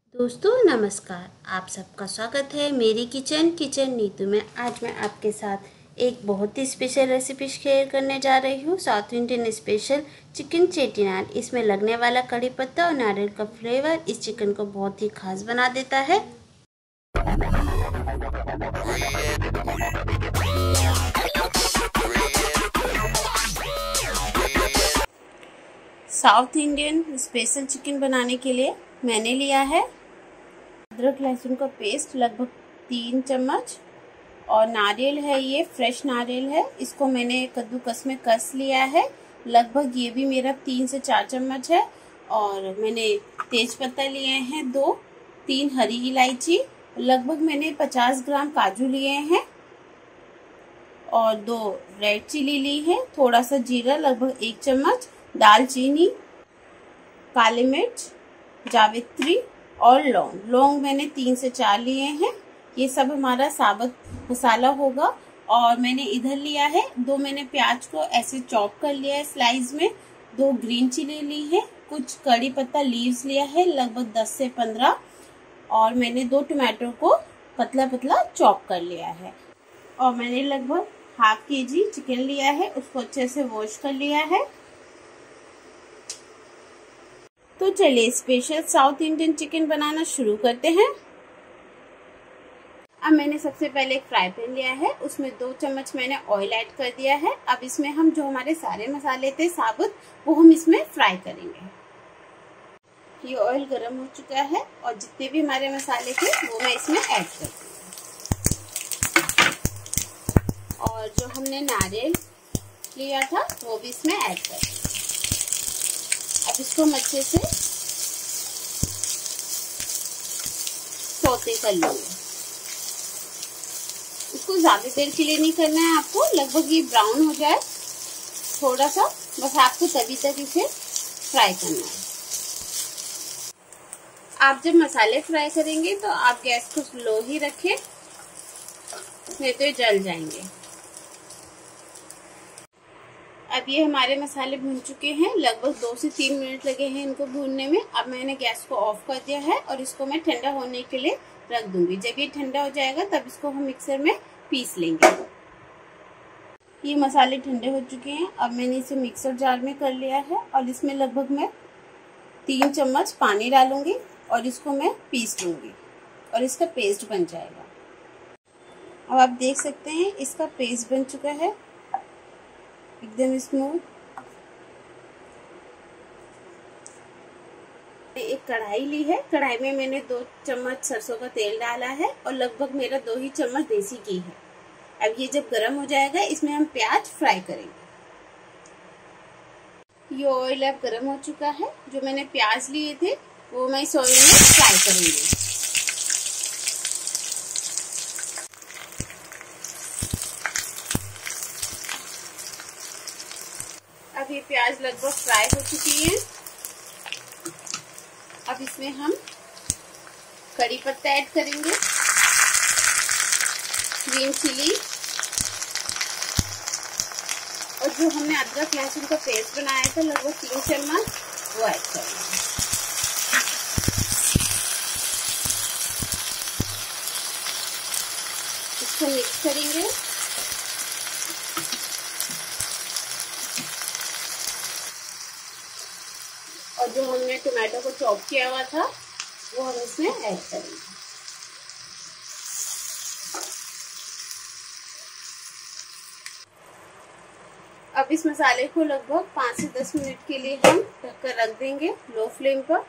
दोस्तों नमस्कार। आप सबका स्वागत है मेरी किचन नीतू में। आज मैं आपके साथ एक बहुत ही स्पेशल रेसिपी शेयर करने जा रही हूँ। South Indian special chicken Chettinad. इसमें लगने वाला कड़ी पत्ता और नारियल का फ्लेवर इस चिकन को बहुत ही खास बना देता है। साउथ इंडियन स्पेशल चिकन बनाने के लिए मैंने लिया है अदरक लहसुन का पेस्ट लगभग 3 चम्मच, और नारियल है, ये फ्रेश नारियल है, इसको मैंने कद्दूकस में कस लिया है। लगभग ये भी मेरा 3 से 4 चम्मच है। और मैंने तेज पत्ता लिए हैं 2, 3 हरी इलायची, लगभग मैंने 50 ग्राम काजू लिए हैं और 2 रेड चिली ली है, थोड़ा सा जीरा लगभग 1 चम्मच, दालचीनी, काली मिर्च, जावित्री और लौंग मैंने 3 से 4 लिए हैं। ये सब हमारा साबुत मसाला होगा। और मैंने इधर लिया है 2 मैंने प्याज को ऐसे चॉप कर लिया है स्लाइस में, 2 ग्रीन चिली ली है, कुछ कड़ी पत्ता लीव्स लिया है लगभग 10 से 15, और मैंने 2 टमाटो को पतला पतला चॉप कर लिया है। और मैंने लगभग ½ kg चिकन लिया है, उसको अच्छे से वॉश कर लिया है। तो चलिए स्पेशल साउथ इंडियन चिकन बनाना शुरू करते हैं। अब मैंने सबसे पहले एक फ्राई पैन लिया है, उसमें 2 चम्मच मैंने ऑयल ऐड कर दिया है। अब इसमें हम जो हमारे सारे मसाले थे साबुत, वो हम इसमें फ्राई करेंगे। ये ऑयल गर्म हो चुका है और जितने भी हमारे मसाले थे वो मैं इसमें ऐड कर दूंगी। और जो हमने नारियल लिया था वो भी इसमें ऐड कर दूंगी। अब इसको हम अच्छे से सौते कर लेंगे। इसको ज्यादा देर के लिए नहीं करना है आपको, लगभग ये ब्राउन हो जाए थोड़ा सा, बस आपको तभी तक इसे फ्राई करना है। आप जब मसाले फ्राई करेंगे तो आप गैस को स्लो ही रखें, नहीं तो ये जल जाएंगे। अब ये हमारे मसाले भून चुके हैं, लगभग 2 से 3 मिनट लगे हैं इनको भूनने में। अब मैंने गैस को ऑफ कर दिया है और इसको मैं ठंडा होने के लिए रख दूंगी। जब ये ठंडा हो जाएगा तब इसको हम मिक्सर में पीस लेंगे। ये मसाले ठंडे हो चुके हैं। अब मैंने इसे मिक्सर जार में कर लिया है और इसमें लगभग मैं 3 चम्मच पानी डालूंगी और इसको मैं पीस लूंगी और इसका पेस्ट बन जाएगा। अब आप देख सकते हैं इसका पेस्ट बन चुका है एकदम स्मूथ। एक कढ़ाई ली है, कढ़ाई में मैंने 2 चम्मच सरसों का तेल डाला है और लगभग मेरा 2 ही चम्मच देसी घी है। अब ये जब गर्म हो जाएगा इसमें हम प्याज फ्राई करेंगे। ये ऑयल अब गर्म हो चुका है, जो मैंने प्याज लिए थे वो मैं इस ऑयल में फ्राई करूंगी। अब ये प्याज लगभग फ्राई हो चुकी है। अब इसमें हम कड़ी पत्ता ऐड करेंगे, ग्रीन चिली, और जो हमने अदरक लहसुन का पेस्ट बनाया था लगभग 3 चम्मच वो ऐड करेंगे। इसको मिक्स करेंगे। और जो हमने टमाटो को चॉप किया हुआ था वो हम इसमें ऐड करेंगे। अब इस मसाले को लगभग 5 से 10 मिनट के लिए हम ढककर रख देंगे लो फ्लेम पर।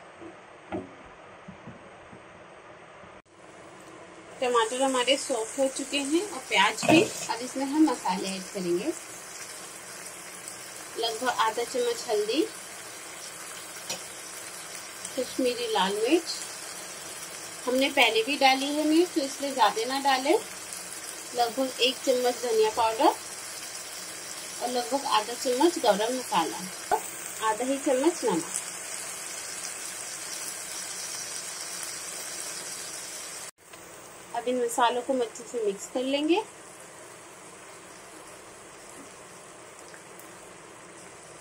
टमाटर हमारे सॉफ्ट हो चुके हैं और प्याज भी। अब इसमें हम मसाले ऐड करेंगे, लगभग आधा चम्मच हल्दी, कश्मीरी लाल मिर्च, हमने पहले भी डाली है मिर्च तो इसलिए ज्यादा ना डालें, लगभग 1 चम्मच धनिया पाउडर और लगभग आधा चम्मच गरम मसाला, आधा ही चम्मच नमक। अब इन मसालों को अच्छे से मिक्स कर लेंगे।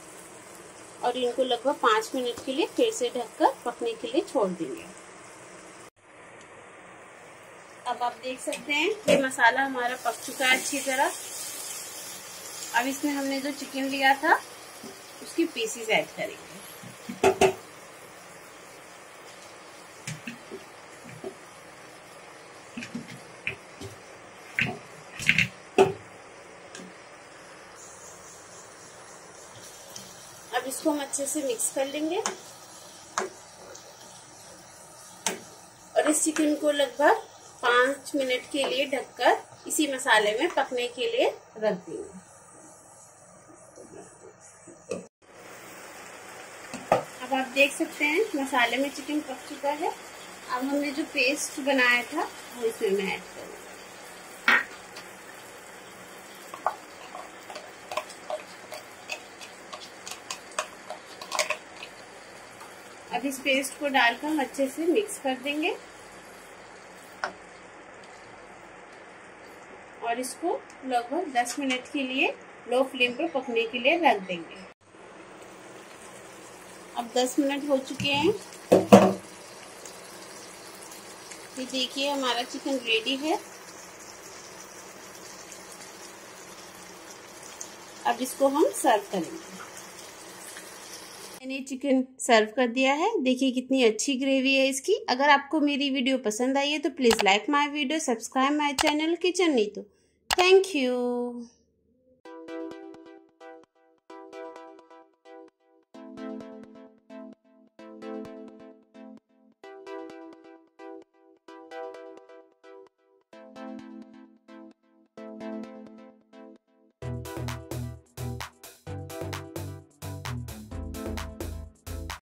और इनको लगभग 5 मिनट के लिए फिर से ढककर पकने के लिए छोड़ देंगे। अब आप देख सकते हैं ये मसाला हमारा पक चुका है अच्छी तरह। अब इसमें हमने जो चिकन लिया था उसकी पीसेस ऐड करेंगे। अब इसको हम अच्छे से मिक्स कर लेंगे और इस चिकन को लगभग 5 मिनट के लिए ढककर इसी मसाले में पकने के लिए रख देंगे। अब आप देख सकते हैं मसाले में चिकन पक चुका है। अब हमने जो पेस्ट बनाया था वो इसमें मैं ऐड करूँगी। अब इस पेस्ट को डालकर हम अच्छे से मिक्स कर देंगे और इसको लगभग 10 मिनट के लिए लो फ्लेम पर पकने के लिए रख देंगे। अब 10 मिनट हो चुके हैं। ये देखिए हमारा चिकन रेडी है। अब इसको हम सर्व करेंगे। मैंने चिकन सर्व कर दिया है। देखिए कितनी अच्छी ग्रेवी है इसकी। अगर आपको मेरी वीडियो पसंद आई है तो please like my video, subscribe my channel kitchen Neetu. Thank you.